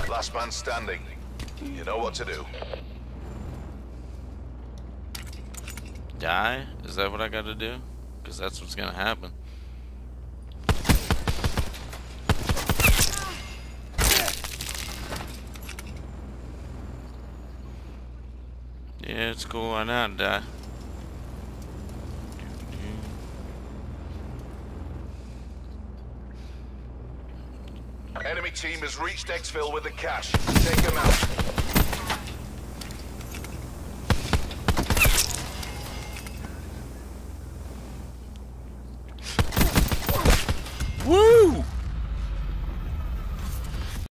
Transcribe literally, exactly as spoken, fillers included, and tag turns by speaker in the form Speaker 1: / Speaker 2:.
Speaker 1: Last man standing. You know what to do.
Speaker 2: Die? Is that what I gotta do? Because that's what's gonna happen. Yeah, it's cool. Why not die?
Speaker 1: Enemy team has reached exfil with the cash. Take them out.